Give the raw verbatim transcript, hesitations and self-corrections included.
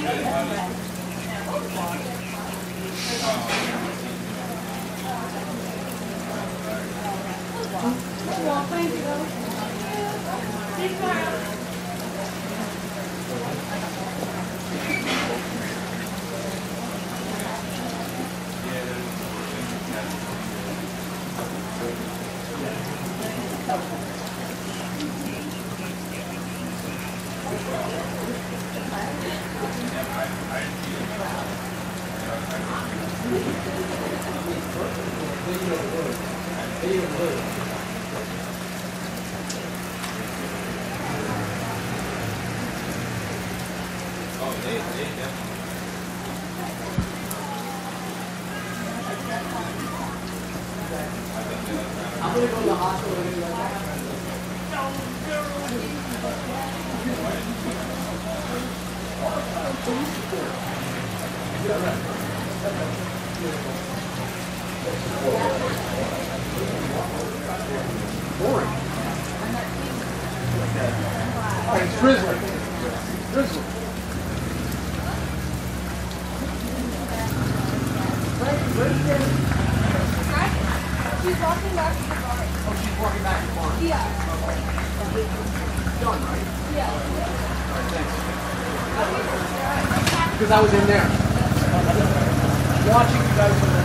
I'm going to go to the hospital. Boring. All right, it's drizzling. Drizzling. She's walking back to the bar. Oh, she's walking back to the barn. Yeah. Done, right? Yeah. All right, thanks. Because I was in there. Watching you guys.